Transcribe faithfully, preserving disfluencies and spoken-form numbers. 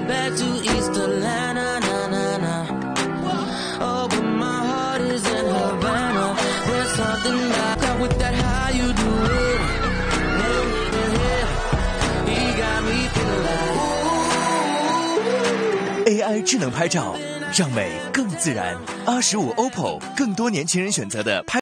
back to East Atlanta, na na na. Oh, but my heart is in Havana. There's something I got with that how you do it. Yeah, yeah. He got me feeling like A I 智能拍照，让美更自然。 二十五 O P P O 更多年轻人选择的拍。